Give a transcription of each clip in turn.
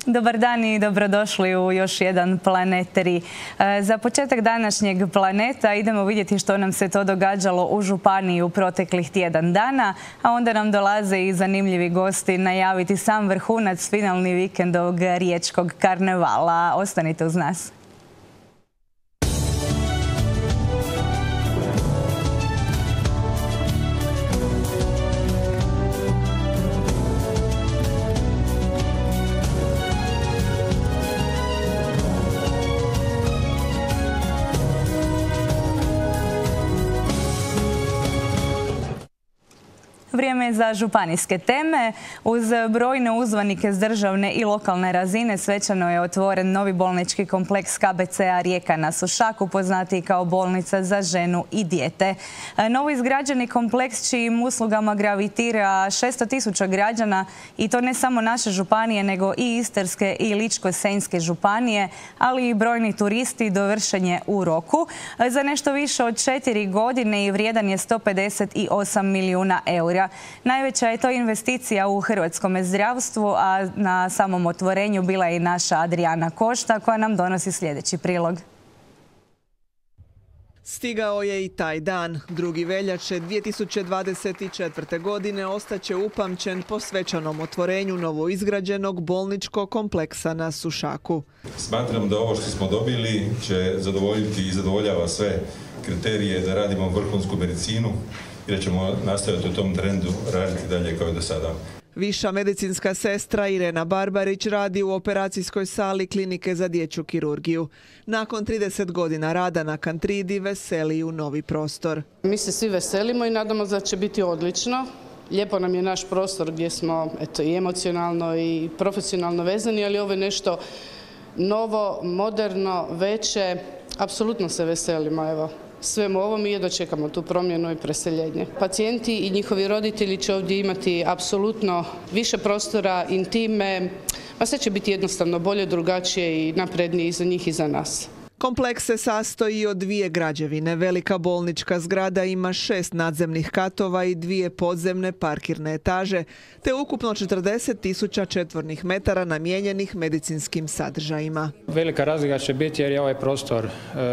Dobar dan i dobrodošli u još jedan Planetari. Za početak današnjeg Planeta idemo vidjeti što nam se to događalo u županiji u proteklih tjedan dana, a onda nam dolaze i zanimljivi gosti najaviti sam vrhunac finalni vikend ovog riječkog karnevala. Ostanite uz nas. Vrijeme je za županijske teme. Uz brojne uzvanike s državne i lokalne razine svečano je otvoren novi bolnički kompleks KBC-a Rijeka na Sušaku, poznatiji kao bolnica za ženu i dijete. Novo izgrađeni kompleks čijim uslugama gravitira 600.000 građana, i to ne samo naše županije nego i Istarske i Ličko-senjske županije, ali i brojni turisti, dovršen je u roku. Za nešto više od 4 godine i vrijedan je 158 milijuna eura. Najveća je to investicija u hrvatskom zdravstvu, a na samom otvorenju bila je i naša Adriana Košta koja nam donosi sljedeći prilog. Stigao je i taj dan. 2. veljače 2024. godine ostaće upamćen po svečanom otvorenju novoizgrađenog bolničkog kompleksa na Sušaku. Smatram da ovo što smo dobili će zadovoljiti i zadovoljava sve kriterije da radimo vrhunsku medicinu i da ćemo nastaviti u tom trendu raditi dalje kao i do sada. Viša medicinska sestra Irena Barbarić radi u operacijskoj sali Klinike za dječju kirurgiju. Nakon 30 godina rada na Kantridi veseli u novi prostor. Mi se svi veselimo i nadamo se da će biti odlično. Lijepo nam je naš prostor gdje smo i emocionalno i profesionalno vezani, ali ovo je nešto novo, moderno, veće. Apsolutno se veselimo svemu ovom i jedva čekamo tu promjenu i preseljenje. Pacijenti i njihovi roditelji će ovdje imati apsolutno više prostora, intime, pa sve će biti jednostavno bolje, drugačije i naprednije i za njih i za nas. Kompleks se sastoji od 2 građevine. Velika bolnička zgrada ima 6 nadzemnih katova i 2 podzemne parkirne etaže, te ukupno 40.000 četvornih metara namijenjenih medicinskim sadržajima. Velika razlika će biti jer je ovaj prostor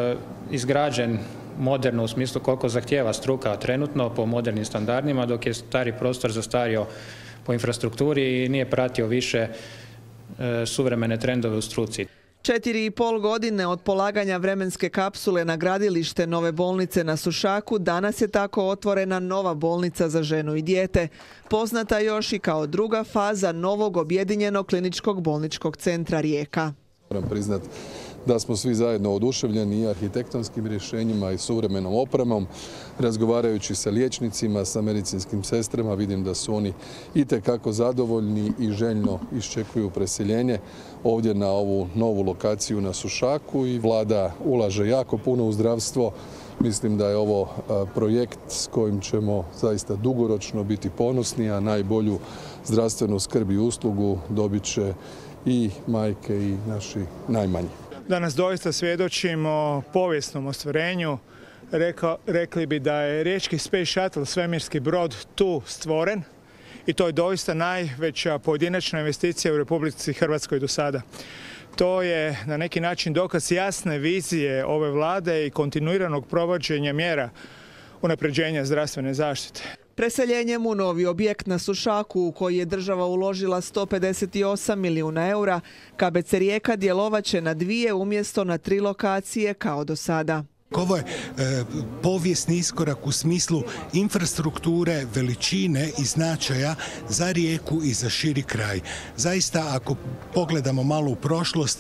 izgrađen moderno u smislu koliko zahtijeva struka trenutno po modernim standardima, dok je stari prostor zastario po infrastrukturi i nije pratio više suvremene trendove u struci. 4,5 godine od polaganja vremenske kapsule na gradilište nove bolnice na Sušaku, danas je tako otvorena nova bolnica za ženu i dijete, poznata još i kao druga faza novog objedinjenog kliničkog bolničkog centra Rijeka. Moram priznati da smo svi zajedno oduševljeni i arhitektonskim rješenjima i suvremenom opremom. Razgovarajući sa liječnicima, sa medicinskim sestrama, vidim da su oni itekako zadovoljni i željno iščekuju preseljenje ovdje na ovu novu lokaciju na Sušaku i vlada ulaže jako puno u zdravstvo. Mislim da je ovo projekt s kojim ćemo zaista dugoročno biti ponosni, a najbolju zdravstvenu skrb i uslugu dobit će i majke i naši najmanji. Danas doista svjedočimo povijesnom ostvarenju. Rekli bi da je riječki Space Shuttle, svemirski brod, tu stvoren i to je doista najveća pojedinačna investicija u Republici Hrvatskoj do sada. To je na neki način dokaz jasne vizije ove vlade i kontinuiranog provođenja mjera unapređenja zdravstvene zaštite. Preseljenjem u novi objekt na Sušaku, u koji je država uložila 158 milijuna eura, KBC Rijeka djelovaće na 2 umjesto na 3 lokacije kao do sada. Ovo je povijesni iskorak u smislu infrastrukture, veličine i značaja za Rijeku i za širi kraj. Zaista, ako pogledamo malo u prošlost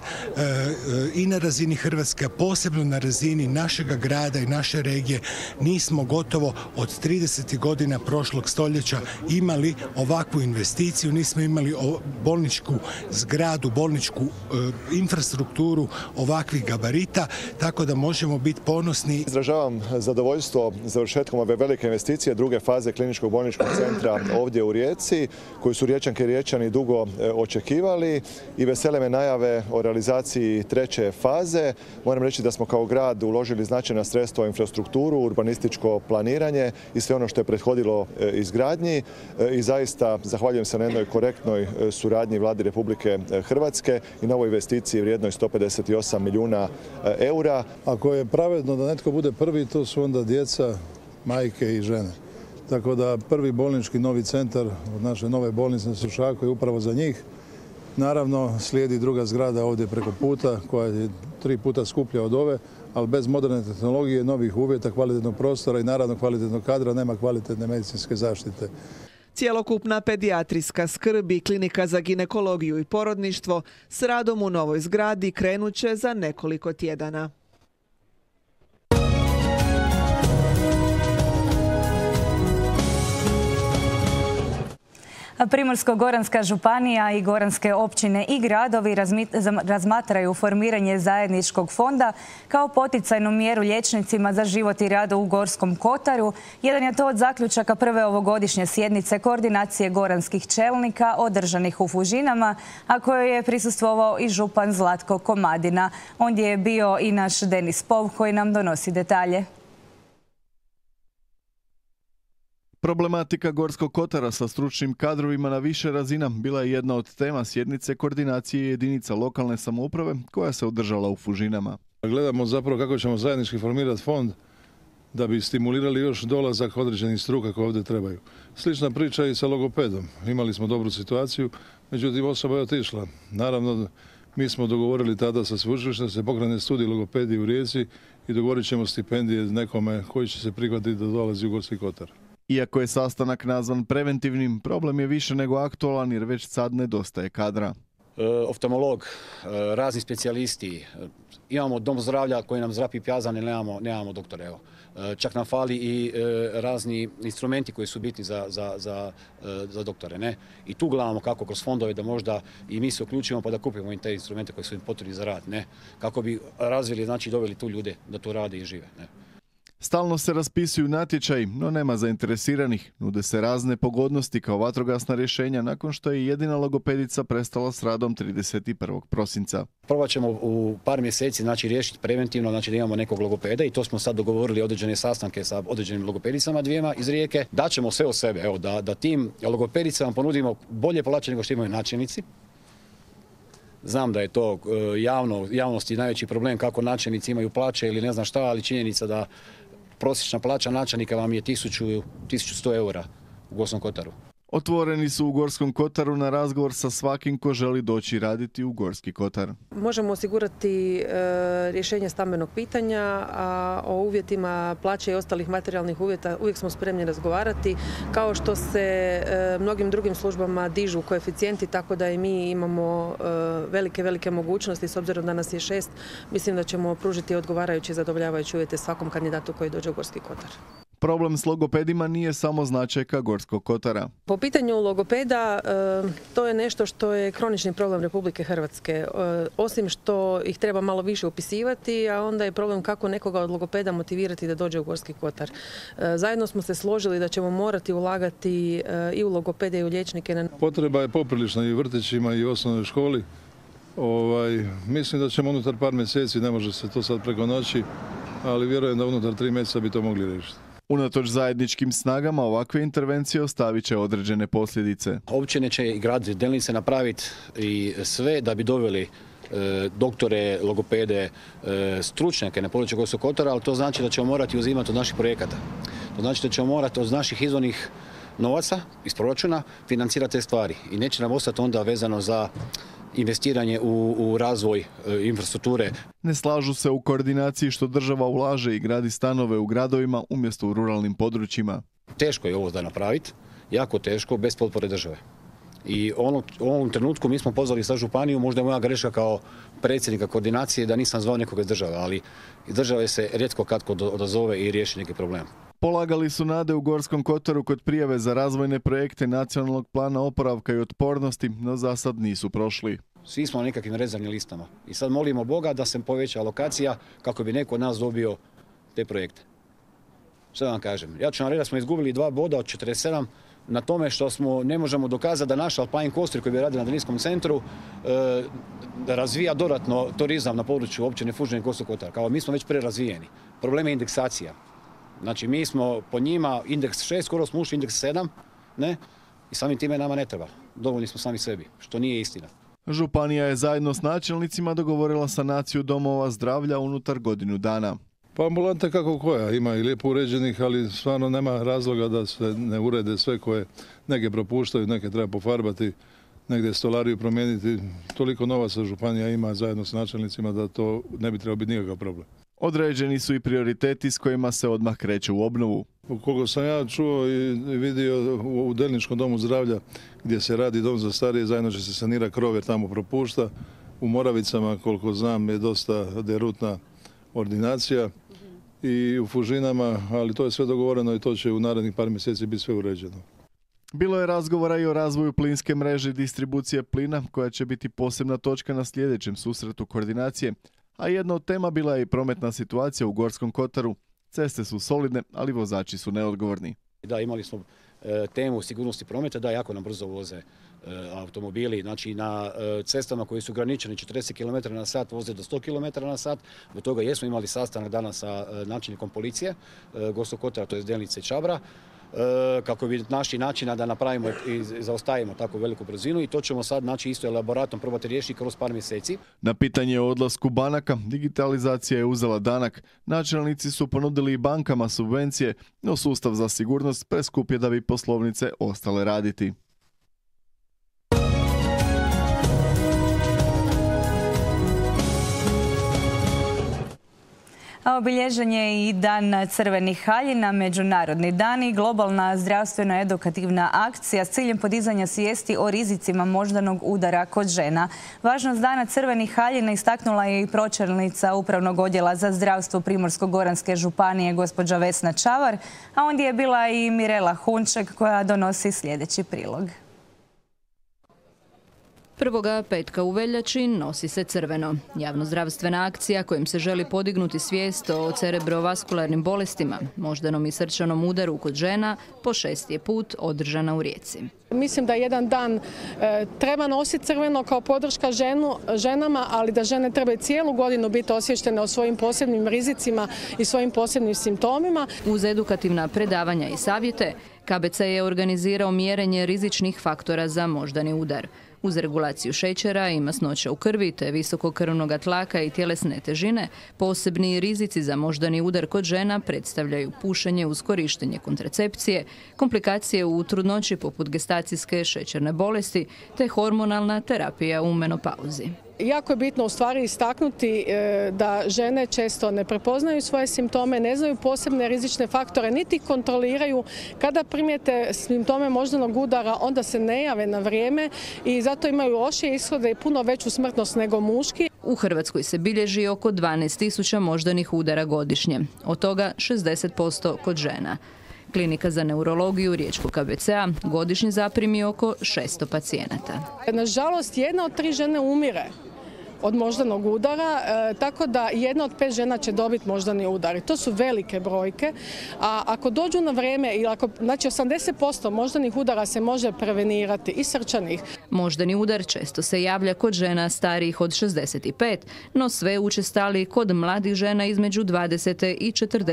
i na razini Hrvatske, a posebno na razini našega grada i naše regije, nismo gotovo od 30. godina prošlog stoljeća imali ovakvu investiciju, nismo imali bolničku zgradu, bolničku infrastrukturu ovakvih gabarita, tako da možemo biti ponosni ponosni. Izražavam zadovoljstvo završetkom ove velike investicije druge faze kliničkog bolničkog centra ovdje u Rijeci, koju su Riječanke i Riječani dugo očekivali i vesele me najave o realizaciji treće faze. Moram reći da smo kao grad uložili značajna sredstva u infrastrukturu, urbanističko planiranje i sve ono što je prethodilo izgradnji i zaista zahvaljujem se na jednoj korektnoj suradnji Vladi Republike Hrvatske i na ovoj investiciji vrijednoj 158 milijuna eura. Ako je pravedno da netko bude prvi, to su onda djeca, majke i žene. Tako da prvi bolnički novi centar od naše nove bolnice na Sušaku je upravo za njih. Naravno, slijedi druga zgrada ovdje preko puta koja je 3 puta skuplja od ove, ali bez moderne tehnologije, novih uvjeta, kvalitetnog prostora i naravno kvalitetnog kadra nema kvalitetne medicinske zaštite. Cjelokupna pedijatrijska skrb i klinika za ginekologiju i porodništvo s radom u novoj zgradi krenut će za nekoliko tjedana. Primorsko-goranska županija i goranske općine i gradovi razmatraju formiranje zajedničkog fonda kao poticajnu mjeru liječnicima za život i rad u Gorskom kotaru. Jedan je to od zaključaka prve ovogodišnje sjednice koordinacije goranskih čelnika održanih u Fužinama, a kojoj je prisustvovao i župan Zlatko Komadina. Ondje je bio i naš Denis Pov koji nam donosi detalje. Problematika Gorskog kotara sa stručnim kadrovima na više razina bila je jedna od tema sjednice koordinacije jedinica lokalne samouprave koja se održala u Fužinama. Gledamo zapravo kako ćemo zajednički formirati fond da bi stimulirali još dolazak određenih struka koje ovdje trebaju. Slična priča i sa logopedom. Imali smo dobru situaciju, međutim osoba je otišla. Naravno, mi smo dogovorili tada sa sveučilištem da se pokrene studij logopedije u Rijeci i dogovorit ćemo stipendije nekome koji će se prihvatiti da dolazi u Gorski kotar. Iako je sastanak nazvan preventivnim, problem je više nego aktualan jer već sad nedostaje kadra. Oftalmolog, razni specijalisti, imamo dom zdravlja koji nam zrapi pjazan, nemamo doktore. Evo. Čak nam fali i razni instrumenti koji su bitni za doktore. Ne? I tu gledamo kako kroz fondove da možda i mi se uključimo pa da kupimo i te instrumente koji su im potrebni za rad. Ne? Kako bi razvili, znači doveli tu ljude da to rade i žive. Ne? Stalno se raspisuju natječaji, no nema zainteresiranih. Nude se razne pogodnosti kao vatrogasna rješenja nakon što je jedina logopedica prestala s radom 31. prosinca. Probat ćemo u par mjeseci riješiti preventivno, da imamo nekog logopeda i to smo sad dogovorili određene sastanke sa određenim logopedicama dvijema iz Rijeke. Daćemo sve od sebe, evo, da tim logopedicama ponudimo bolje plaće nego što imaju načelnici. Znam da je to javnosti najveći problem kako načelnici imaju plaće ili ne znam šta, ali činjenica da prosječna plaća načelnika vam je 1100 eura u Gorskom kotaru. Otvoreni su u Gorskom kotaru na razgovor sa svakim ko želi doći raditi u Gorski kotar. Možemo osigurati rješenje stambenog pitanja, a o uvjetima plaće i ostalih materijalnih uvjeta uvijek smo spremni razgovarati. Kao što se mnogim drugim službama dižu koeficijenti, tako da i mi imamo velike mogućnosti. S obzirom da nas je 6, mislim da ćemo pružiti odgovarajući i zadovoljavajući uvjete svakom kandidatu koji dođe u Gorski kotar. Problem s logopedima nije samo značajka Gorskog kotara. Po pitanju logopeda, to je nešto što je kronični problem Republike Hrvatske. Osim što ih treba malo više upisivati, a onda je problem kako nekoga od logopeda motivirati da dođe u Gorski kotar. Zajedno smo se složili da ćemo morati ulagati i u logopede i u liječnike. Potreba je poprilična i u vrtićima i u osnovnoj školi. Mislim da ćemo unutar par mjeseci, ne može se to sad preko noći, ali vjerujem da unutar 3 mjeseca bi to mogli riješiti. Unatoč zajedničkim snagama ovakve intervencije ostavit će određene posljedice. Općine će i grad Delnice napraviti i sve da bi doveli doktore, logopede, stručnjake na području Gorskog kotara, ali to znači da ćemo morati uzimati od naših projekata. To znači da ćemo morati od naših izvornih novaca iz proračuna financirati te stvari. I neće nam ostati onda vezano za investiranje u razvoj infrastrukture. Ne slažu se u koordinaciji što država ulaže i gradi stanove u gradovima umjesto u ruralnim područjima. Teško je ovo da napraviti, jako teško, bez potpore države. I u ovom trenutku mi smo pozvali sa županiju, možda je moja greška kao predsjednika koordinacije da nisam zvao nekoga iz države, ali iz države se rijetko katko odazove i riješi neki problem. Polagali su nade u Gorskom kotaru kod prijave za razvojne projekte Nacionalnog plana oporavka i otpornosti, no za sad nisu prošli. Svi smo na nekakvim rezervnim listama i sad molimo Boga da se poveća alokacija kako bi neko od nas dobio te projekte. Što da vam kažem? Ja ću vam reći da smo izgubili 2 boda od 47 na tome što ne možemo dokazati da naš Alpine Coaster koji bi radio na Drniškom centru da razvija dodatno turizam na području općine Fužine i Gorskog kotara. Kao mi smo već prerazvijeni. Problem je indeksacija. Znači mi smo po njima indeks 6, skoro smo ušli indeks 7, ne? I samim time nama ne treba. Dovoljni smo sami sebi, što nije istina. Županija je zajedno s načelnicima dogovorila sanaciju domova zdravlja unutar godinu dana. Pa ambulante kako koja, ima i lijepo uređenih, ali stvarno nema razloga da se ne urede sve koje neke propuštaju, neke treba pofarbati, negdje stolariju promijeniti. Toliko novaca županija ima zajedno s načelnicima da to ne bi trebao biti nikakav problem. Određeni su i prioriteti s kojima se odmah kreće u obnovu. Koliko sam ja čuo i vidio u Delničkom domu zdravlja gdje se radi dom za starije, zajedno će se sanirati krov jer tamo propušta. U Moravicama, koliko znam, je dosta derutna ordinacija i u Fužinama, ali to je sve dogovoreno i to će u narednih par mjeseci biti sve uređeno. Bilo je razgovora i o razvoju plinske mreže i distribucije plina, koja će biti posebna točka na sljedećem susretu koordinacije, a jedna od tema bila je i prometna situacija u Gorskom kotaru. Ceste su solidne, ali vozači su neodgovorni. Da, imali smo temu sigurnosti prometa, da jako nam brzo voze automobili, znači na cestama koji su ograničeni 40 km na sat voze do 100 km na sat. Do toga jesmo imali sastanak danas sa načelnikom policije Gorskog kotara, to je Delnice i Čabra, kako bi našli načina da napravimo i zaustavimo tako veliku brzinu i to ćemo sad isto elaboratom probati riješiti kroz par mjeseci. Na pitanje o odlasku banaka, digitalizacija je uzela danak. Načelnici su ponudili i bankama subvencije, no sustav za sigurnost preskup je da bi poslovnice ostale raditi. A obilježen je i Dan crvenih haljina, međunarodni dan i globalna zdravstveno-edukativna akcija s ciljem podizanja svijesti o rizicima moždanog udara kod žena. Važnost Dana crvenih haljina istaknula je i pročelnica Upravnog odjela za zdravstvo Primorsko-goranske županije gospođa Vesna Čavar, a ondje je bila i Mirela Hunček koja donosi sljedeći prilog. Prvoga petka u veljači nosi se crveno. Javnozdravstvena akcija kojim se želi podignuti svijest o cerebrovaskularnim bolestima, moždanom i srčanom udaru kod žena, po 6. je put održana u Rijeci. Mislim da jedan dan treba nositi crveno kao podrška ženama, ali da žene trebaju cijelu godinu biti osvještene o svojim posebnim rizicima i svojim posebnim simptomima. Uz edukativna predavanja i savjete, KBC je organizirao mjerenje rizičnih faktora za moždani udar. Uz regulaciju šećera i masnoća u krvi te visokog krvnog tlaka i tjelesne težine, posebni rizici za moždani udar kod žena predstavljaju pušenje uz korištenje kontracepcije, komplikacije u trudnoći poput gestacijske šećerne bolesti te hormonalna terapija u menopauzi. Jako je bitno u stvari istaknuti da žene često ne prepoznaju svoje simptome, ne znaju posebne rizične faktore, niti kontroliraju. Kada primijete simptome moždanog udara, onda se ne jave na vrijeme i zato imaju lošije ishode i puno veću smrtnost nego muški. U Hrvatskoj se bilježi oko 12.000 moždanih udara godišnje, od toga 60% kod žena. Klinika za neurologiju Riječkog KBC-a godišnje zaprimi oko 600 pacijenata. Nažalost, 1 od 3 žene umire od moždanog udara, tako da 1 od 5 žena će dobiti moždani udar. To su velike brojke, a ako dođu na vrijeme, znači 80% moždanih udara se može prevenirati i srčanih. Moždani udar često se javlja kod žena starijih od 65, no sve učestali kod mladih žena između 20. i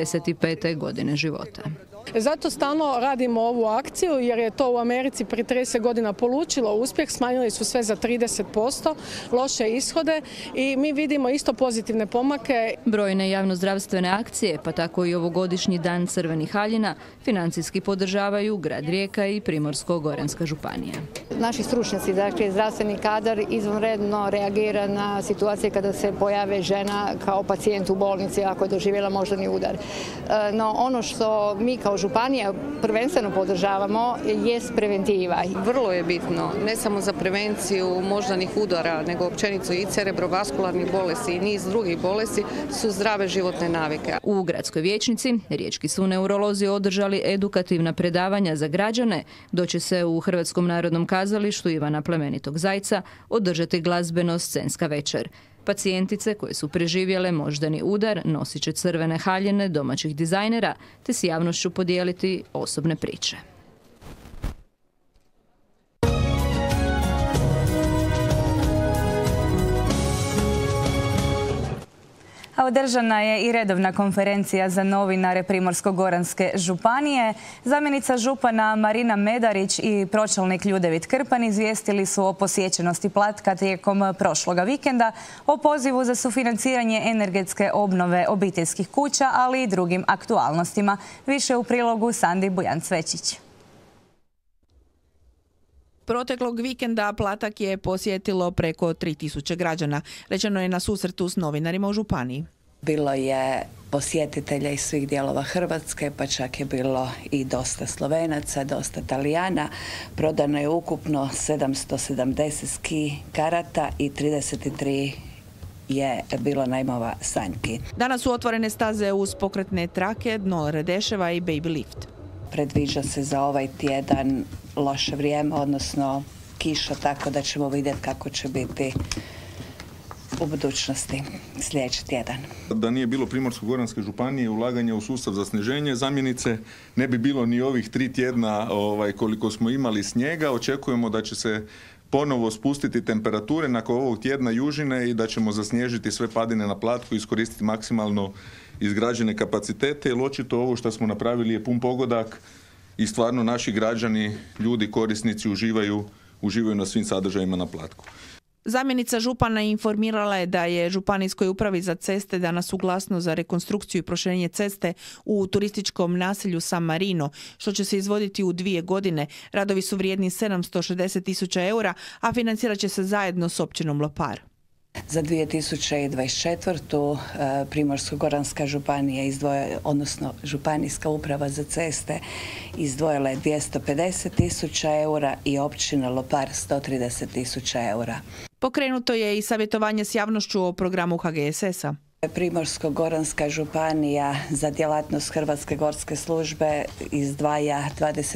45. godine života. Zato stalno radimo ovu akciju jer je to u Americi prije 30 godina polučilo uspjeh, smanjili su sve za 30% loše ishode i mi vidimo isto pozitivne pomake. Brojne javnozdravstvene akcije, pa tako i ovogodišnji Dan crvenih haljina, financijski podržavaju grad Rijeka i Primorsko-goranska županija. Naši stručnjaci, dakle zdravstveni kadar, izvanredno reagira na situacije kada se pojave žena kao pacijent u bolnici ako je doživjela moždani udar. No ono što mi kao županija prvenstveno podržavamo jest preventiva. Vrlo je bitno, ne samo za prevenciju moždanih udara, nego općenito i cerebrovaskularnih bolesti i niz drugih bolesti su zdrave životne navike. U gradskoj vijećnici riječki su neurolozi održali edukativna predavanja za građane, dok će se u Hrvatskom narodnom kazalištu Ivana Plemenitog Zajca održati glazbeno-scenska večer. Pacijentice koje su preživjele moždani udar nosit će crvene haljine domaćih dizajnera te s javnošću podijeliti osobne priče. A održana je i redovna konferencija za novinare Primorsko-goranske županije. Zamjenica župana Marina Medarić i pročelnik Ljudevit Krpan izvijestili su o posjećenosti Platka tijekom prošloga vikenda, o pozivu za sufinanciranje energetske obnove obiteljskih kuća, ali i drugim aktualnostima. Više u prilogu Sandi Bujan-Cvečić. Proteklog vikenda Platak je posjetilo preko 3000 građana. Rečeno je na susretu s novinarima u županiji. Bilo je posjetitelja iz svih dijelova Hrvatske, pa čak je bilo i dosta Slovenaca, dosta Talijana. Prodano je ukupno 770 ski karata i 33 je bilo najmova sanjki. Danas su otvorene staze uz pokretne trake, dno Redeševa i baby lift. Predviđa se za ovaj tjedan loše vrijeme, odnosno kiša, tako da ćemo vidjeti kako će biti u budućnosti sljedeći tjedan. Da nije bilo Primorsko-goranske županije ulaganja u sustav za sniženje zamjenice, ne bi bilo ni ovih 3 tjedna koliko smo imali snijega. Očekujemo da će se ponovo spustiti temperature nakon ovog tjedna južine i da ćemo zasnježiti sve padine na Platku i iskoristiti maksimalno izgrađene kapacitete, jer očito ovo što smo napravili je pun pogodak i stvarno naši građani, ljudi, korisnici uživaju na svim sadržajima na Platku. Zamjenica župana informirala je da je Županijskoj upravi za ceste danas suglasno za rekonstrukciju i proširenje ceste u turističkom naselju San Marino, što će se izvoditi u 2 godine. Radovi su vrijedni 760.000 eura, a financirat će se zajedno s općinom Lopar. Za 2024. Primorsko-goranska županija odnosno Županijska uprava za ceste izdvojila je 250.000 eura i općina Lopar 130.000 eura. Pokrenuto je i savjetovanje s javnošću o programu HGSS-a. Primorsko-goranska županija za djelatnost Hrvatske gorske službe izdvaja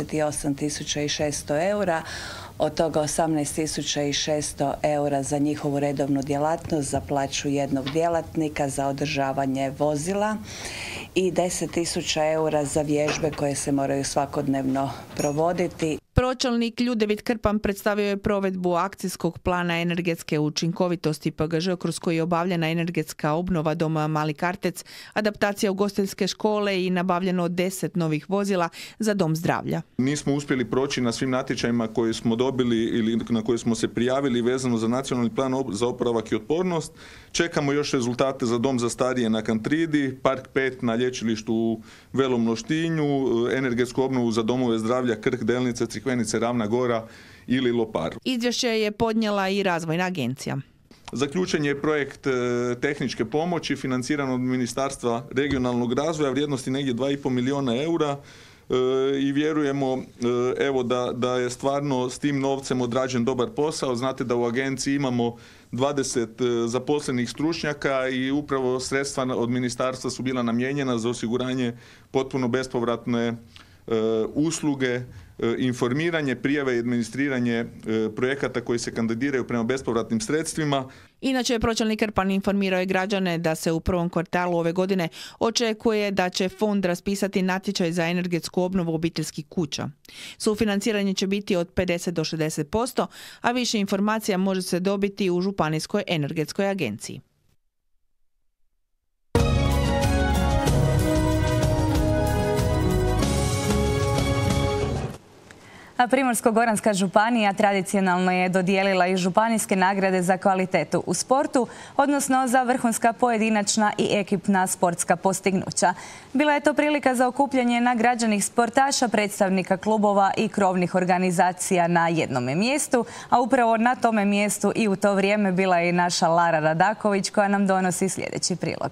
28.600 eura, od toga 18.600 eura za njihovu redovnu djelatnost, za plaću jednog djelatnika, za održavanje vozila i 10.000 eura za vježbe koje se moraju svakodnevno provoditi. Pročelnik Ljudevit Krpan predstavio je provedbu akcijskog plana energetske učinkovitosti PGŽ kroz koji je obavljena energetska obnova doma Mali Kartec, adaptacija ugostiteljske škole i nabavljeno 10 novih vozila za dom zdravlja. Nismo uspjeli proći na svim natječajima koje smo dobili ili na koje smo se prijavili vezano za nacionalni plan za oporavak i otpornost. Čekamo još rezultate za dom za starije na Kantridi, Park 5 na lječilištu u Velom Loštinju, energetsku obnovu za domove zdravlja Krk, Delnice, Crikvenice, Ravna Gora ili Lopar. Izvješće je podnijela i Razvojna agencija. Zaključen je projekt tehničke pomoći financiran od Ministarstva regionalnog razvoja vrijednosti negdje 2,5 milijuna eura i vjerujemo da je stvarno s tim novcem odrađen dobar posao. Znate da u agenciji imamo 20 zaposlenih stručnjaka i upravo sredstva od ministarstva su bila namijenjena za osiguranje potpuno bespovratne usluge, informiranje, prijave i administriranje projekata koji se kandidiraju prema bespovratnim sredstvima. Inače, pročelnik Krpan informirao je građane da se u prvom kvartalu ove godine očekuje da će fond raspisati natječaj za energetsku obnovu obiteljskih kuća. Sufinanciranje će biti od 50 do 60%, a više informacija može se dobiti u Županijskoj energetskoj agenciji. A Primorsko-goranska županija tradicionalno je dodijelila i županijske nagrade za kvalitetu u sportu, odnosno za vrhunska pojedinačna i ekipna sportska postignuća. Bila je to prilika za okupljanje nagrađenih sportaša, predstavnika klubova i krovnih organizacija na jednome mjestu, a upravo na tome mjestu i u to vrijeme bila je i naša Lara Radaković koja nam donosi sljedeći prilog.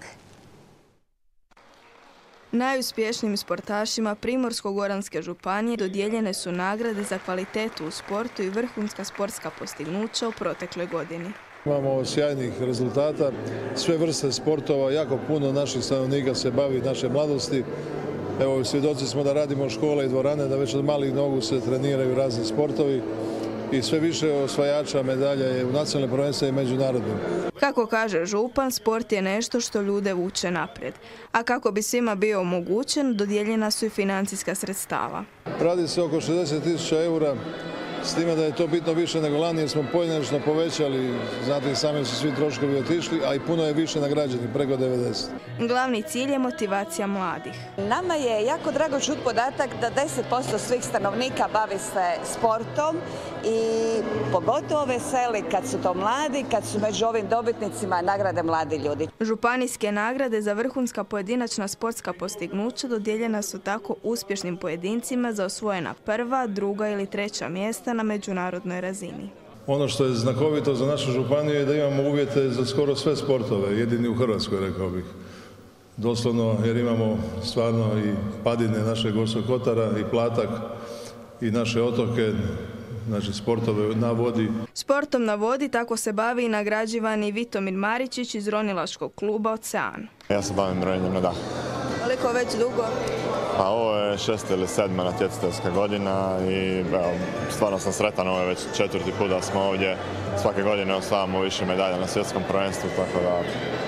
Najuspješnijim sportašima Primorsko-goranske županije dodijeljene su nagrade za kvalitetu u sportu i vrhunska sportska postignuća u protekloj godini. Imamo sjajnih rezultata, sve vrste sportova, jako puno naših stanovnika se bavi naše mladosti. Evo, svjedoci smo da radimo škole i dvorane, da već od malih nogu se treniraju razni sportovi. i sve više osvajača medalja je u nacionalnim prvenstvima i međunarodnim. Kako kaže župan, sport je nešto što ljude vuče naprijed. A kako bi svima bio omogućen, dodijeljena su i financijska sredstava. Radi se oko 60.000 eura, s time da je to bitno više nego lani jer smo pojedinačno povećali, znate i sami su svi troškovi otišli, a i puno je više nagrađenih, preko 90. Glavni cilj je motivacija mladih. Nama je jako drago čuti podatak da 10% svih stanovnika bavi se sportom i pogotovo veseli kad su to mladi, kad su među ovim dobitnicima nagrade mladi ljudi. Županijske nagrade za vrhunska pojedinačna sportska postignuća dodijeljena su tako uspješnim pojedincima za osvojena prva, druga ili treća mjesta na međunarodnoj razini. Ono što je znakovito za našu županiju je da imamo uvjete za skoro sve sportove, jedini u Hrvatskoj, rekao bih. Doslovno, jer imamo stvarno i padine našeg Gorskog kotara i Platak i naše otoke, znači sportove na vodi. Sportom na vodi tako se bavi i nagrađivani Vitomir Maričić iz ronilačkog kluba Ocean. Ja se bavim brojenjem na dah. Koliko već dugo? Pa ovo je 6. ili 7. natjecateljska godina i stvarno sam sretan, ovo je već 4. put da smo ovdje. Svake godine osvajamo više medalja na svjetskom prvenstvu, tako da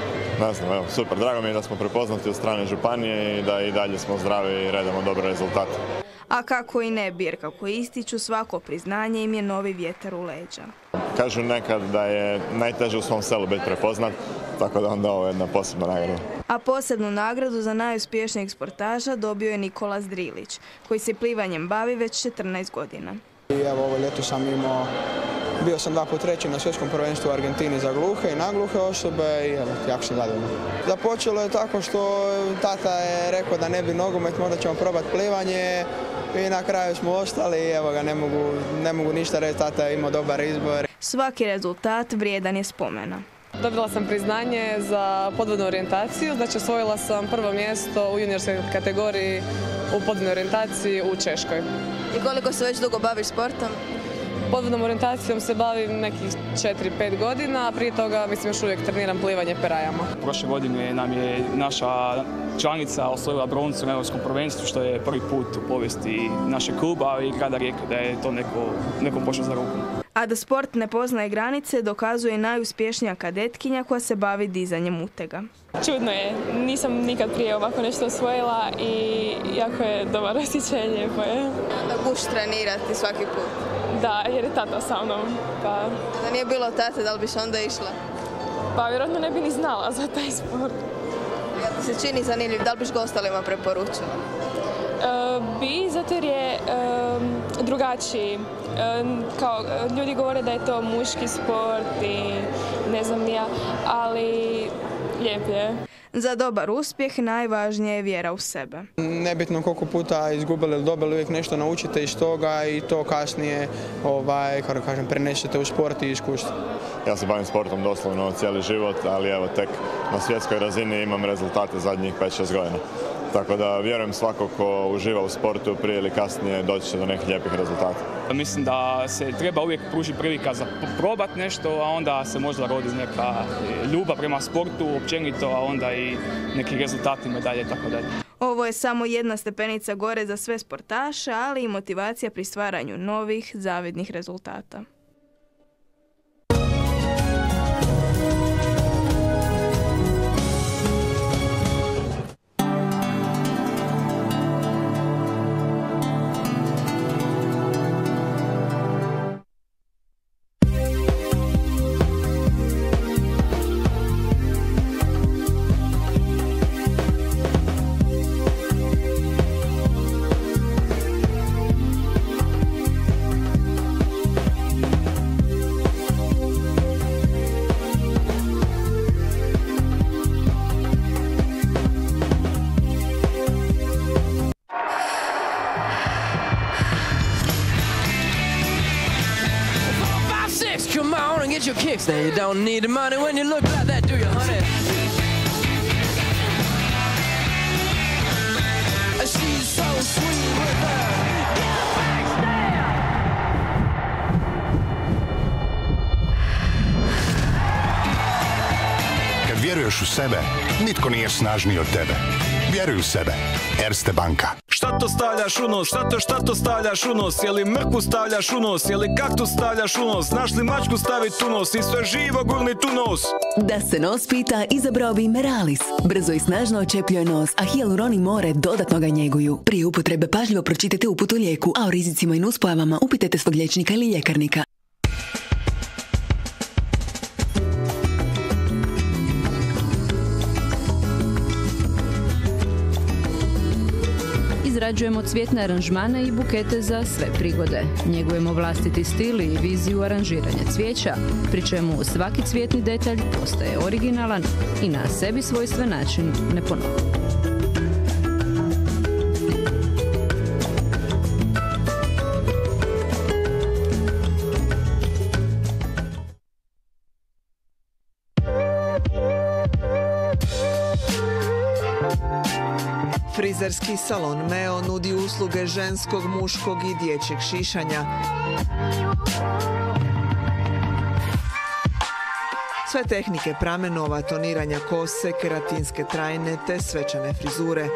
ne znam, evo, super. Drago mi je da smo prepoznati od strane županije i da i dalje smo zdravi i redamo dobre rezultate. A kako i ne, jer kako ističu, svako priznanje im je novi vjetar u leđa. Kažu nekad da je najteže u svom selu biti prepoznat, tako da onda ovo je jedna posebna nagrada. A posebnu nagradu za najuspješnijeg sportaša dobio je Nikola Zdrilić, koji se plivanjem bavi već 14 godina. Evo, ovo ljeto sam imao, bio sam 2 puta treći na svjetskom prvenstvu u Argentini za gluhe i nagluhe osobe i evo, jako sam zadovoljan. Započelo je tako što tata je rekao da ne bi nogomet, možda ćemo probati plivanje i na kraju smo ostali i evo ga, ne mogu ništa reći, tata je imao dobar izbor. Svaki rezultat vrijedan je spomena. Dobila sam priznanje za podvodnu orijentaciju, znači osvojila sam prvo mjesto u juniorskoj kategoriji u podvodnoj orijentaciji u Češkoj. I koliko se već dugo baviš sportom? Podvodnom orijentacijom se bavim nekih 4-5 godina, a prije toga mislim još uvijek treniram plivanje perajama. Prošle godine nam je naša članica osvojila broncu na Europskom prvenstvu, što je prvi put u povijesti našeg kluba i grada Rijeke, da je to nekom pošlo za ruku. A da sport ne poznaje granice dokazuje najuspješnija kadetkinja koja se bavi dizanjem utega. Čudno je, nisam nikad prije ovako nešto osvojila i jako je dobar osjećaj, lijepo je. Guš trenirati svaki put? Da, jer je tata sa mnom. Pa... Da nije bilo tate, da li biš onda išla? Pa vjerojatno ne bi ni znala za taj sport. Ja ti se čini zanimljiv, da li biš ga ostalima preporučila? Bi, zato jer je drugačiji. Kao, ljudi govore da je to muški sport i ne znam ni ja, ali lijep je. Za dobar uspjeh najvažnije je vjera u sebe. Nebitno koliko puta izgubili ili dobili, uvijek nešto naučite iz toga i to kasnije kako kažem, prenesete u sport i iskustvo. Ja se bavim sportom doslovno cijeli život, ali evo tek na svjetskoj razini imam rezultate zadnjih 5-6 godina. Tako da vjerujem svako ko uživa u sportu prije ili kasnije doći će do nekih lijepih rezultata. Mislim da se treba uvijek pružiti prilika za probati nešto, a onda se možda rodi neka ljubav prema sportu općenito, a onda i neki rezultati, medalje i tako dalje. Ovo je samo jedna stepenica gore za sve sportaše, ali i motivacija pri stvaranju novih, zavidnih rezultata. Your kicks, now you don't need the money when you look like that, do you, honey? She's so sweet with her. Kad vjeruješ u sebe, nitko nije snažniji od tebe. Vjeruj u sebe. Erste banka. Šta to stavljaš u nos, šta to stavljaš u nos? Je li mrkvu stavljaš u nos, je li kaktus stavljaš u nos? Znaš li mačku stavit u nos i sve živo gurnit u nos? Da se nos pita, izabrao bi Meralis. Brzo i snažno očepljuje nos, a hijaluron i more dodatno ga njeguju. Prije upotrebe pažljivo pročitajte uput o lijeku, a o rizicima i nuspojavama upitajte svog liječnika ili ljekarnika. Izrađujemo cvjetne aranžmane i bukete za sve prigode. Njegujemo vlastiti stil i viziju aranžiranja cvijeća, pri čemu svaki cvjetni detalj postaje originalan i na sebi svojstven način ne ponovi. Frizerski salon Meo nudi usluge ženskog, muškog i dječjeg šišanja. Sve tehnike pramenova, toniranja kose, keratinske trajne te svečane frizure.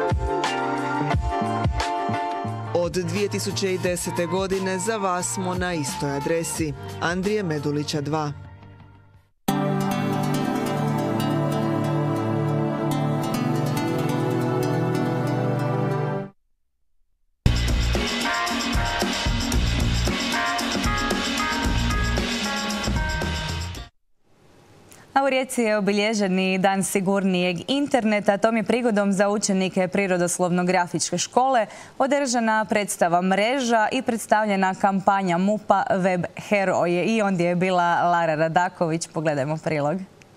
Od 2010. godine za vas smo na istoj adresi. Andrije Medulića 2. A u Rijeci je obilježen i Dan sigurnijeg interneta. Tom je prigodom za učenike Prirodoslovno-grafičke škole održana predstava mreža i predstavljena kampanja MUP-a Web heroje. I ondje je bila Lara Radaković. Pogledajmo prilog.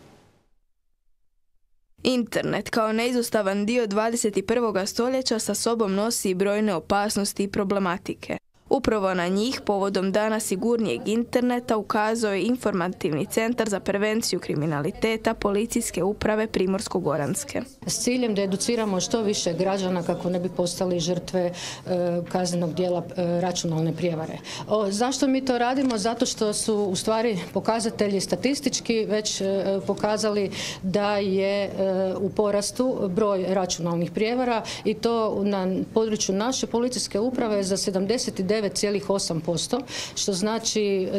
Internet kao neizostavan dio 21. stoljeća sa sobom nosi brojne opasnosti i problematike. Upravo na njih, povodom Dana sigurnijeg interneta, ukazao je Informativni centar za prevenciju kriminaliteta Policijske uprave Primorsko-goranske. S ciljem da educiramo što više građana kako ne bi postali žrtve kaznenog djela računalne prijevare. Zašto mi to radimo? Zato što su u stvari pokazatelji statistički već pokazali da je u porastu broj računalnih prijevara i to na području naše policijske uprave za 79,8%, što znači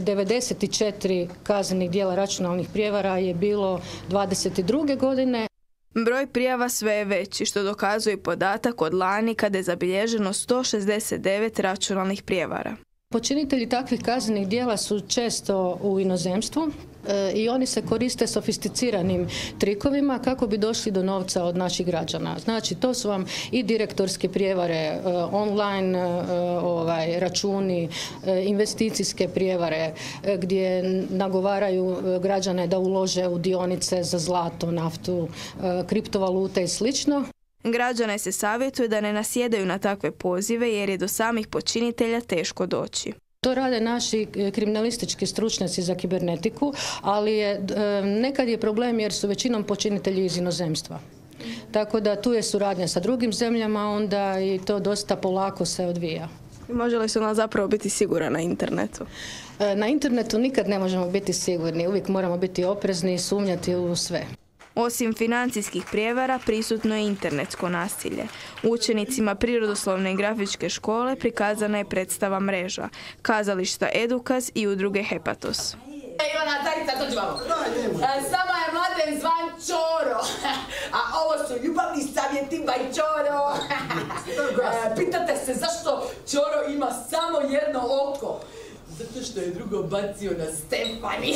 94 kaznenih djela računalnih prijevara je bilo 22. godine. Broj prijava sve je veći, što dokazuje podatak od lani kada je zabilježeno 169 računalnih prijevara. Počinitelji takvih kaznenih djela su često u inozemstvu i oni se koriste sofisticiranim trikovima kako bi došli do novca od naših građana. Znači, to su vam i direktorske prijevare, online računi, investicijske prijevare gdje nagovaraju građane da ulože u dionice za zlato, naftu, kriptovalute i slično. Građane se savjetuje da ne nasjedaju na takve pozive jer je do samih počinitelja teško doći. To rade naši kriminalistički stručnjaci za kibernetiku, ali nekad je problem jer su većinom počinitelji iz inozemstva. Tako da tu je suradnja sa drugim zemljama, onda i to dosta polako se odvija. Može li se ona zapravo biti sigurna na internetu? Na internetu nikad ne možemo biti sigurni, uvijek moramo biti oprezni i sumnjati u sve. Osim financijskih prijevara, prisutno je internetsko nasilje. Učenicima Prirodoslovne i grafičke škole prikazana je predstava mreža, kazališta Edukaz i udruge Hepatos. Ivana, daj dođi vamo. Sama je Mladen zvan Ćoro, a ovo su ljubavni savjeti by Ćoro. Pitate se zašto Ćoro ima samo jedno oko? Zato što je drugo bacio na Stefani.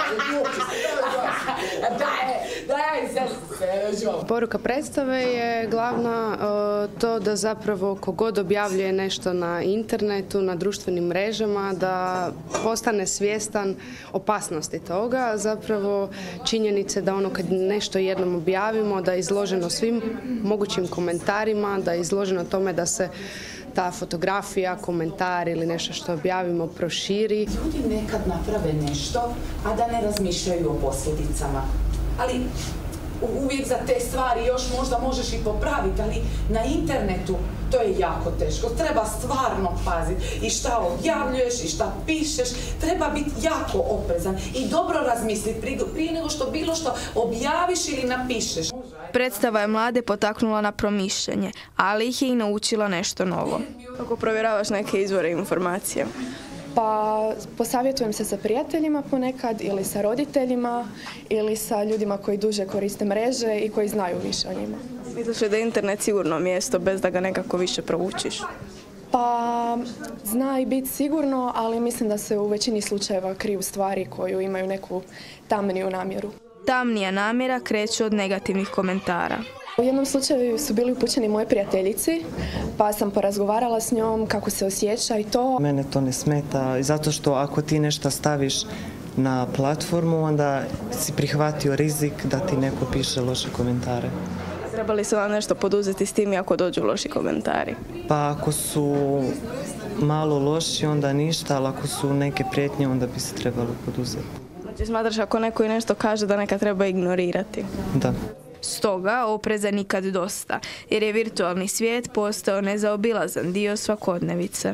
Poruka predstave je glavna to da zapravo kogod objavljuje nešto na internetu, na društvenim mrežama, da postane svjestan opasnosti toga. Zapravo činjenice da ono kad nešto jednom objavimo, da je izloženo svim mogućim komentarima, da je izloženo tome da se ta fotografija, komentar ili nešto što objavimo proširi. Ljudi nekad naprave nešto, a da ne razmišljaju o posljedicama. Ali uvijek za te stvari još možda možeš i popraviti, ali na internetu to je jako teško. Treba stvarno paziti i šta objavljuješ i šta pišeš. Treba biti jako oprezan i dobro razmisliti prije nego što bilo što objaviš ili napišeš. Predstava je mlade potaknula na promišljanje, ali ih je i naučila nešto novo. Kako provjeravaš neke izvore informacija? Pa posavjetujem se sa prijateljima ponekad ili sa roditeljima ili sa ljudima koji duže koriste mreže i koji znaju više o njima. Misliš li da je internet sigurno mjesto bez da ga nekako više proučiš? Pa zna i biti sigurno, ali mislim da se u većini slučajeva kriju stvari koju imaju neku tamniju namjeru. Tamnija namjera kreće od negativnih komentara. U jednom slučaju su bili upućeni moje prijateljici, pa sam porazgovarala s njom kako se osjeća i to. Mene to ne smeta, zato što ako ti nešto staviš na platformu, onda si prihvatio rizik da ti neko piše loše komentare. Treba li se vam nešto poduzeti s tim ako dođu loši komentari? Pa ako su malo loši, onda ništa, ali ako su neke prijetnje, onda bi se trebalo poduzeti. Znači smatraš ako neko i nešto kaže da neka treba ignorirati? Da. Stoga opreza nikad dosta, jer je virtualni svijet postao nezaobilazan dio svakodnevice.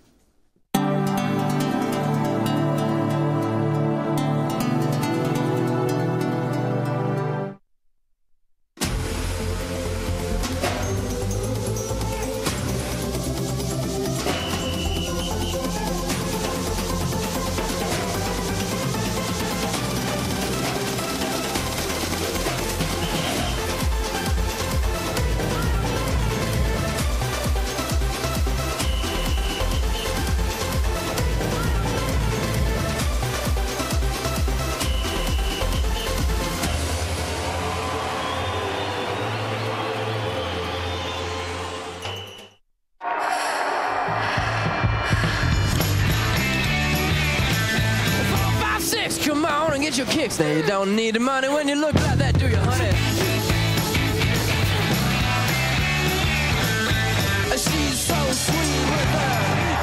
Come on and get your kicks. Now you don't need the money when you look like that, do you, honey? She's so sweet with her.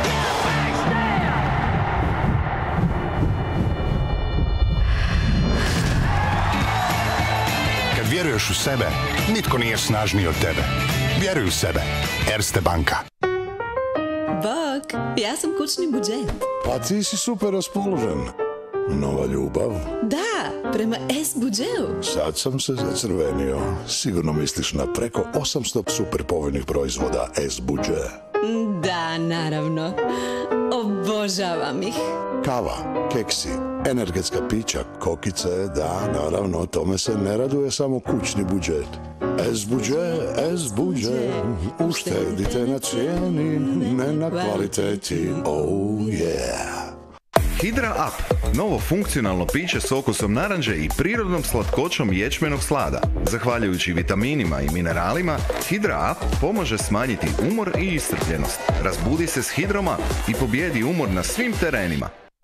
Kad vjeruješ u sebe, nitko nije snažniji od tebe. Vjeruj u sebe. Erste banka. Bok, ja sam kućni budžet. Pa ti si super raspoložen. Nova ljubav? Da, prema S-budžetu. Sad sam se zacrvenio. Sigurno misliš na preko 800 super povoljnih proizvoda S-budžet. Da, naravno. Obožavam ih. Kava, keksi, energetska pića, kokice, da, naravno, tome se ne raduje samo kućni budžet. S-budžet, S-budžet, uštedite na cijeni, ne na kvaliteti, oh yeah. Hidra Up, novo funkcionalno piće s okusom naranđe i prirodnom slatkoćom ječmenog slada. Zahvaljujući vitaminima i mineralima, Hidra Up pomože smanjiti umor i iscrpljenost. Razbudi se s Hidrom Up i pobjedi umor na svim terenima.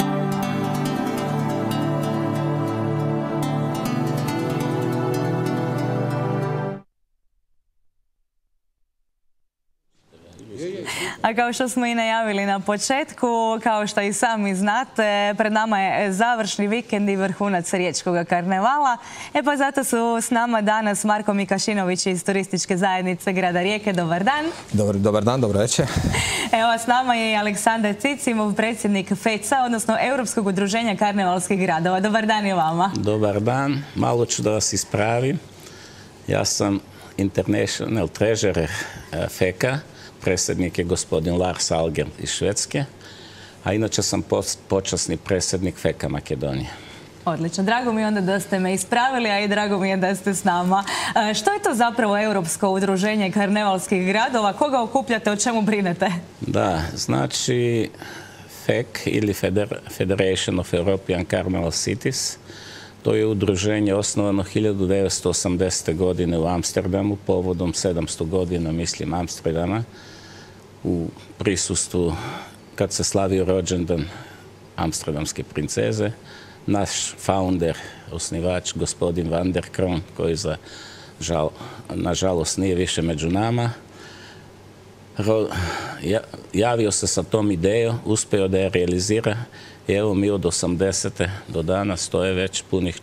A kao što smo i najavili na početku, kao što i sami znate, pred nama je završni vikend i vrhunac Riječkog karnevala. Pa zato su s nama danas Marko Mikašinović iz Turističke zajednice grada Rijeke. Dobar dan. Dobar dan, dobro večer. Evo, s nama je i Aleksandar Cicimov, predsjednik FEC-a, odnosno Europskog udruženja karnevalskih gradova. Dobar dan i vama. Dobar dan. Malo ću da vas ispravim. Ja sam International Treasurer FEC-a. Predsjednik je gospodin Lars Alger iz Švedske, a inače sam počasni predsjednik FEC-a Makedonije. Odlično. Drago mi je onda da ste me ispravili, a i drago mi je da ste s nama. Što je to zapravo Europsko udruženje karnevalskih gradova? Koga okupljate, o čemu brinete? Da, znači FEC ili Federation of European Carnival Cities. To je udruženje osnovano 1980. godine u Amsterdamu, povodom 700 godina, mislim, Amsterdama, u prisustvu kad se slavio rođendan amsterdamske princeze. Naš founder, osnivač, gospodin Van der Kroon, koji nažalost nije više među nama, javio se sa tom idejom, uspio da je realizira. I evo mi od 80. do danas, to je već punih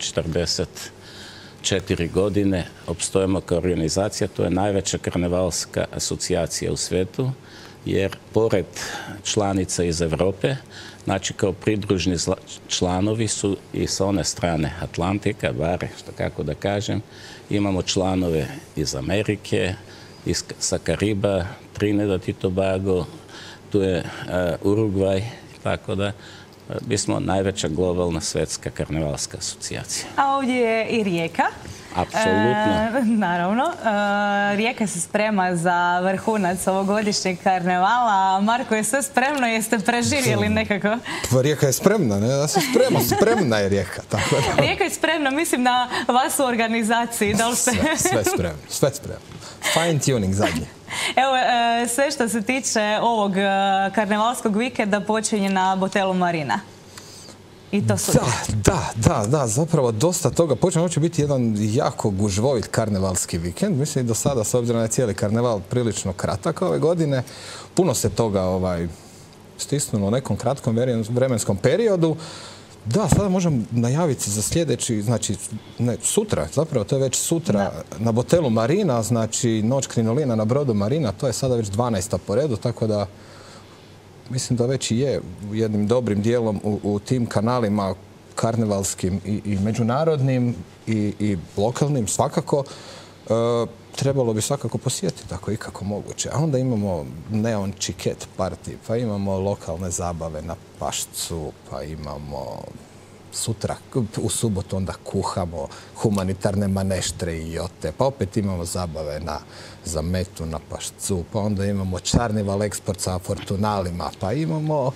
44 godine, opstojimo kao organizacija. To je najveća karnevalska asocijacija u svijetu. jer pored članica iz Europe, znači kao pridružni članovi su i s one strane Atlantika, bare, što kako da kažem, imamo članove iz Amerike, sa Kariba, Trinidad i Tobago, tu je Urugvaj, tako da mi smo najveća globalna svetska karnevalska asocijacija. A ovdje je i Rijeka. Apsolutno. Naravno. Rijeka se sprema za vrhunac ovogodišnjeg karnevala. Marko, je sve spremno? Jeste preživjeli nekako? Pa Rijeka je spremna, ne? Da se spremna je Rijeka. Tako da. Rijeka je spremna, mislim na vas u organizaciji. Da li ste... Sve spremno. Fine tuning zadnji. Evo, sve što se tiče ovog karnevalskog vikenda počinje na Botelu Marina. I to sutra. Da, zapravo dosta toga. Ovo će biti jedan jako gužvovit karnevalski vikend. Mislim i do sada, s obzirom na cijeli karneval prilično kratak ove godine, puno se toga stisnulo u nekom kratkom vremenskom periodu. Da, sada možemo najaviti za sljedeći, znači, ne, sutra, zapravo to je već sutra na Botelu Marina, znači Noć krinolina na brodu Marina, to je sada već 12. po redu, tako da mislim da već i je jednim dobrim dijelom u tim kanalima karnevalskim i međunarodnim i lokalnim svakako. Trebalo bi svakako posjetiti ako ikako moguće. A onda imamo neon čiket party, pa imamo lokalne zabave na Pašcu, pa imamo sutra, u subotu onda kuhamo humanitarne maneštre i jote, pa opet imamo zabave za metu na Pašcu, pa onda imamo Čarnival eksport sa Fortunalima, pa imamo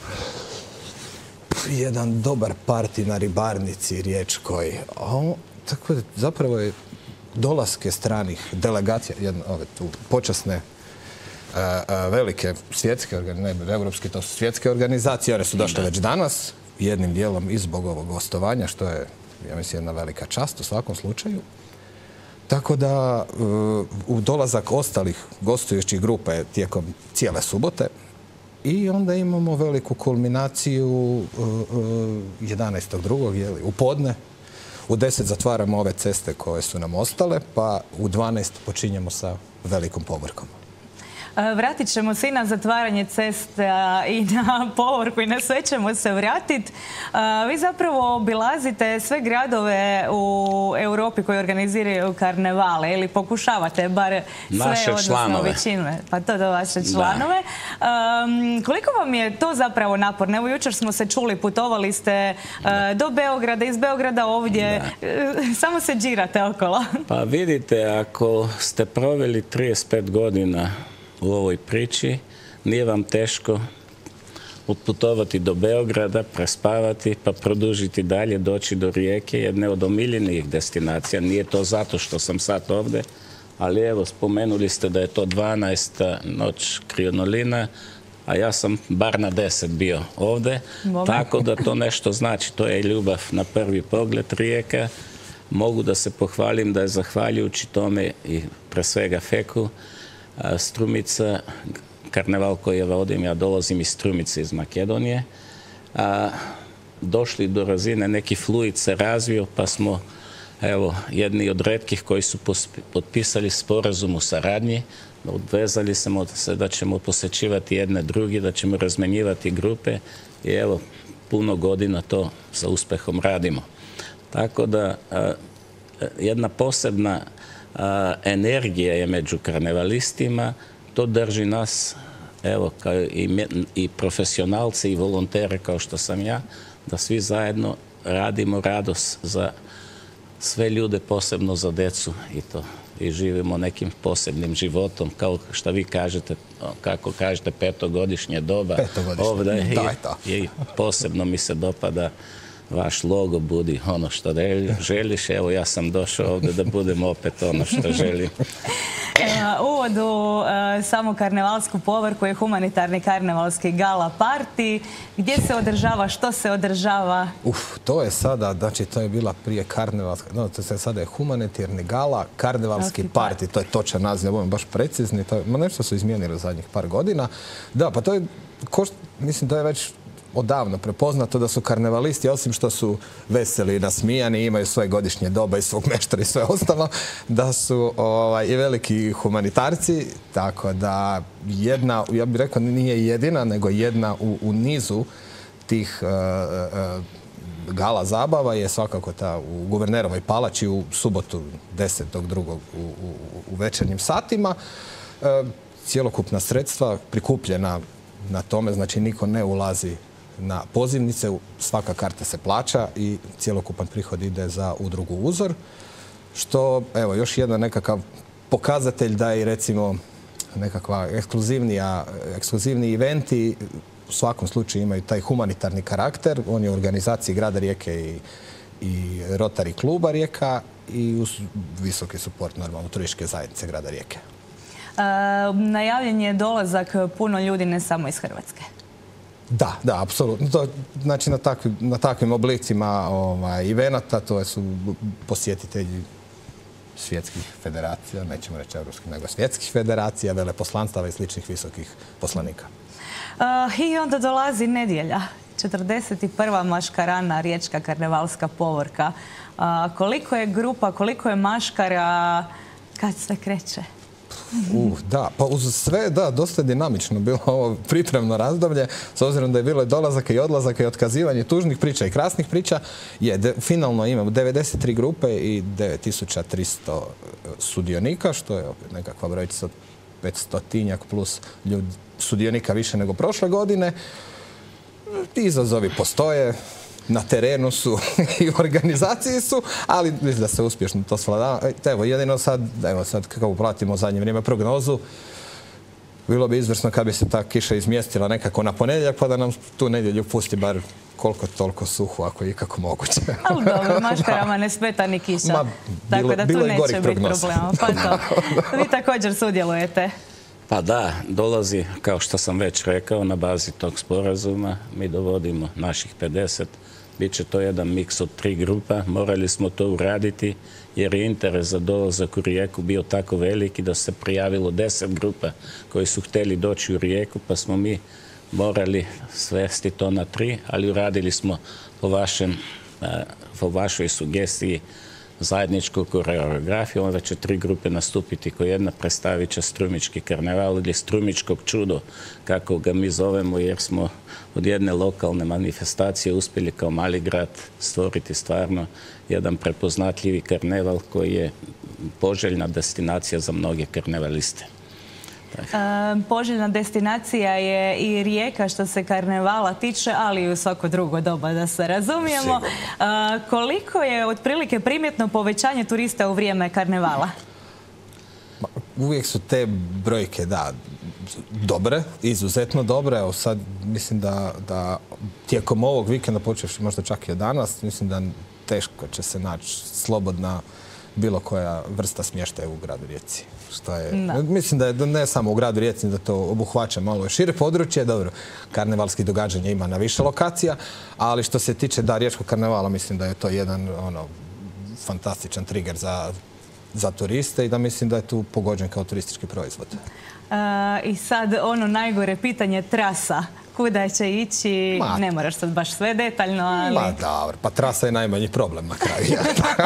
jedan dobar party na ribarnici riječkoj. Tako da zapravo je dolaske stranih delegacija, ove tu počasne velike svjetske organizacije, evropske, to su svjetske organizacije, one su došle već danas, jednim dijelom i zbog ovog gostovanja, što je, ja mislim, jedna velika čast u svakom slučaju. Tako da u dolazak ostalih gostujućih grupa je tijekom cijele subote i onda imamo veliku kulminaciju 11.2. u podne. U 10 zatvaramo ove ceste koje su nam ostale, pa u 12 počinjemo sa velikom povorkom. Vratit ćemo se i na zatvaranje cesta i na povorku i na sve ćemo se vratiti. Vi zapravo obilazite sve gradove u Europi koji organiziraju karnevale ili pokušavate bar sve, odnosno većinu. Pa to do vaše članove. Koliko vam je to zapravo naporno? Evo jučer smo se čuli, putovali ste do Beograda, iz Beograda ovdje. Samo se džirate okolo. Pa vidite, ako ste proveli 35 godina u ovoj priči, nije vam teško otputovati do Beograda, prespavati, pa produžiti dalje, doći do Rijeke, jedne od omiljenih destinacija. Nije to zato što sam sad ovdje, ali evo, spomenuli ste da je to 12. noć krinolina, a ja sam bar na 10 bio ovdje, tako da to nešto znači. To je ljubav na prvi pogled Rijeka. Mogu da se pohvalim da je zahvaljujući tome i pre svega Feku, Strumica, karneval koji ja vodim, ja dolazim iz Strumice, iz Makedonije, došli do razine, neki fluid se razvio, pa smo, evo, jedni od retkih koji su potpisali sporazum u saradnji, obvezali smo se da ćemo posjećivati jedne drugi, da ćemo razmenjivati grupe i evo, puno godina to sa uspehom radimo. Tako da, jedna posebna energija je među karnevalistima, to drži nas, evo, kao i profesionalci i volontere kao što sam ja, da svi zajedno radimo radost za sve ljude, posebno za decu i živimo nekim posebnim životom, kao što vi kažete, kako kažete, petogodišnje doba. Ovdje i posebno mi se dopada vaš logo, budi ono što želiš. Evo, ja sam došao ovdje da budem opet ono što želim. Uvod u samu karnevalsku povorku je humanitarni karnevalski gala party. Gdje se održava, što se održava? To je sada, znači to je bila prije karnevalska, no to se sada je humanitarni gala, karnevalski party, to je točan naziv, ovo je baš precizni, nešto su izmijenili u zadnjih par godina. Da, pa to je, mislim da je već odavno prepoznato da su karnevalisti, osim što su veseli i nasmijani, imaju svoje godišnje doba i svog meštara i sve ostalo, da su i veliki humanitarci, tako da jedna, ja bih rekao nije jedina, nego jedna u nizu tih gala zabava je svakako ta u Guvernerovoj palači u subotu 10.2. u večernjim satima. Cjelokupna sredstva prikupljena na tome, znači niko ne ulazi na pozivnice, svaka karta se plaća i cjelokupan prihod ide za udrugu Uzor, što, evo, još jedan nekakav pokazatelj da i recimo nekakva ekskluzivni eventi u svakom slučaju imaju taj humanitarni karakter. On je u organizaciji grada Rijeke i Rotary kluba Rijeka i uz visoki suport normalno turističke zajednice grada Rijeke. Najavljen je dolazak puno ljudi, ne samo iz Hrvatske. Da, apsolutno. Znači na takvim oblicima evenata to su posjetitelji svjetskih federacija, nećemo reći evropskih, nego svjetskih federacija, veleposlanstava i sličnih visokih poslanika. I onda dolazi nedjelja, 41. maškarana, riječka karnevalska povorka. Koliko je grupa, koliko je maškara, kad sve kreće? Da, pa uz sve, da, dosta je dinamično bilo ovo pripremno razdoblje, s obzirom da je bilo odlazaka i odlazaka i otkazivanje tužnih priča i krasnih priča. Finalno imamo 93 grupe i 9300 sudionika, što je opet nekakva brojčica od 500-tinjak plus sudionika više nego prošle godine. Izazovi postoje, na terenu su i u organizaciji su, ali mislim da se uspješno to svladava. Evo, jedino sad kako pratimo u zadnje vrijeme prognozu, bilo bi izvrsno kad bi se ta kiša izmjestila nekako na ponedjeljak, pa da nam tu nedjelju pusti bar koliko toliko suhu, ako je ikako moguće. Ali dobro, maškarama ne smeta ni kiša. Tako da tu neće biti problema. Pa to. Vi također sudjelujete. Pa da, dolazi, kao što sam već rekao, na bazi tog sporazuma. Mi dovodimo naših 50. Biće to jedan miks od 3 grupa. Morali smo to uraditi jer je interes za dolazak u Rijeku bio tako veliki da se prijavilo 10 grupa koji su htjeli doći u Rijeku, pa smo mi morali svesti to na 3, ali uradili smo po vašoj sugestiji zajedničku koreografiju. Onda će 3 grupe nastupiti ko jedna, predstavit će strumički karneval ili strumičkog čudo, kako ga mi zovemo, jer smo od jedne lokalne manifestacije uspjeli kao mali grad stvoriti stvarno jedan prepoznatljivi karneval koji je poželjna destinacija za mnoge karnevaliste. Poželjna destinacija je i Rijeka što se karnevala tiče, ali i u svako drugo doba, da se razumijemo. Koliko je otprilike primjetno povećanje turista u vrijeme karnevala? Uvijek su te brojke, da, dobre, izuzetno dobre. Evo sad mislim da tijekom ovog vikenda, počevši možda čak i od danas, mislim da teško će se naći slobodna bilo koja vrsta smještaja u gradu Rijeci. Mislim da je ne samo u gradu Rijeci, da to obuhvaća malo šire područje. Dobro, karnevalskih događanja ima na više lokacija, ali što se tiče riječkog karnevala, mislim da je to jedan fantastičan trigger za turiste i da mislim da je tu pogođen kao turistički proizvod. I sad ono najgore pitanje, trasa. Kuda će ići, ne moraš sad baš sve detaljno, ali... Dobro, pa trasa je najmanji problem na kraju.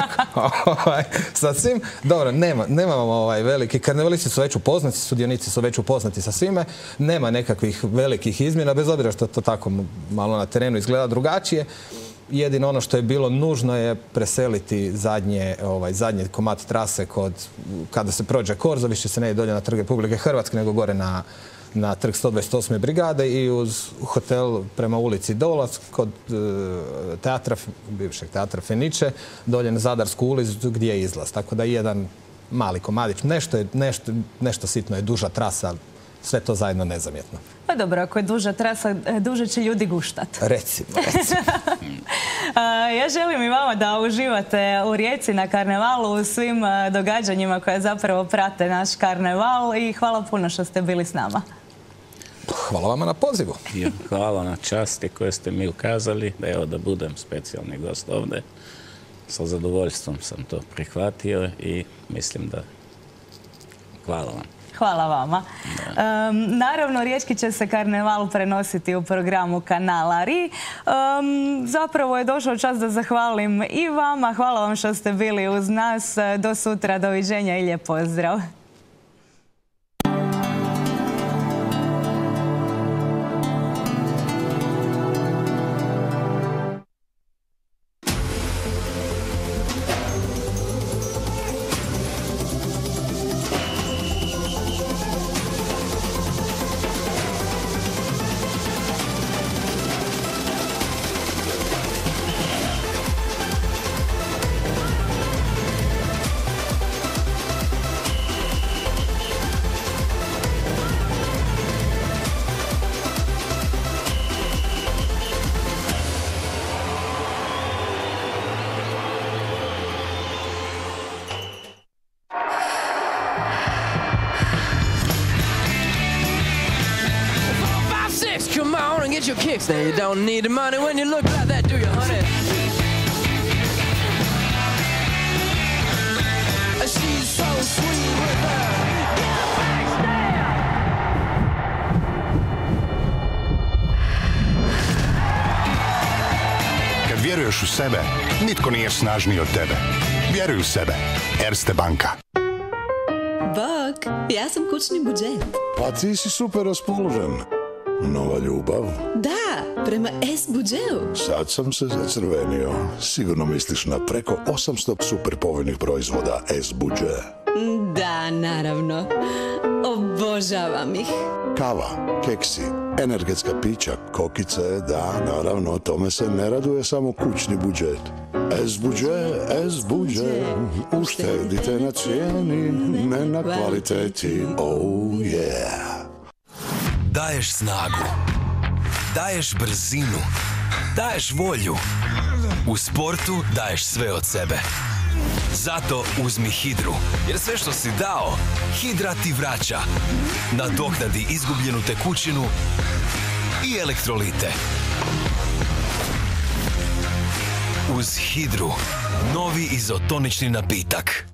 Sa svim, dobro, nemamo veliki, karnevalisti su već upoznati, sudionici su već upoznati sa svime, nema nekakvih velikih izmjena, bez obzira što to tako malo na terenu izgleda drugačije. Jedino ono što je bilo nužno je preseliti zadnji komad trase kada se prođe Korzo, više se ne ide dolje na Trg Republike Hrvatske, nego gore na Trg 128. brigade i uz hotel prema ulici Dolac kod bivšeg teatra Feniče, dolje na Zadarsku ulicu gdje je izlaz. Tako da jedan mali komadić, nešto sitno je duža trasa, sve to zajedno nezamjetno. Pa dobro, ako je duža trasa, duže će ljudi guštati. Recimo. Ja želim i vama da uživate u Rijeci na karnevalu, u svim događanjima koje zapravo prate naš karneval i hvala puno što ste bili s nama. Hvala vama na pozivu. Hvala na časti koje ste mi ukazali. Evo da budem specijalni gost ovdje. Sa zadovoljstvom sam to prihvatio i mislim da hvala vam. hvala vama. Naravno, riječki će se karneval prenositi u programu kanala RI. Zapravo je došao čas da zahvalim i vama. Hvala vam što ste bili uz nas. Do sutra, doviđenja i lijep pozdrav. Come on and get your kicks. Now you don't need the money when you look like that, do you, honey? She's so sweet with her. Kad vjeruješ u sebe, nitko nije snažniji od tebe. Vjeruj u sebe. Erste banka. Bog, ja sam kućni budžet. Pa ti si super raspoložen. Nova ljubav? Da, prema S-budžetu. Sad sam se zacrvenio. Sigurno misliš na preko 800 super povoljnih proizvoda S-budžet. Da, naravno. Obožavam ih. Kava, keksi, energetska pića, kokice, da, naravno, tome se ne raduje samo kućni budžet. S-budžet, S-budžet, uštedite na cijeni, ne na kvaliteti, oh yeah. Daješ snagu, daješ brzinu, daješ volju. U sportu daješ sve od sebe. Zato uzmi Hidru, jer sve što si dao, Hidra ti vraća. Nadoknadi izgubljenu tekućinu i elektrolite. Uz Hidru, novi izotonični napitak.